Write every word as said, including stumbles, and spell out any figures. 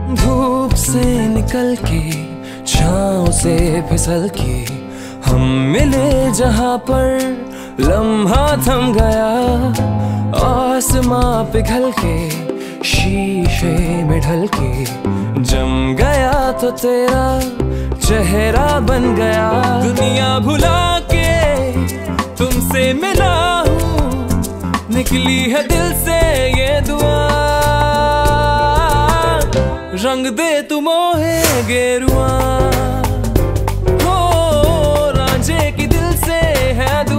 धूप से निकल के छाँव से फिसल के हम मिले जहाँ पर लम्हा थम गया। आसमां पिघल के शीशे में ढल के जम गया तो तेरा चेहरा बन गया। दुनिया भुला के तुमसे मिला हूँ, निकली है दिल से ये दुआ। रंग दे तू मोहे गेरुआ, हो रांझे की दिल से है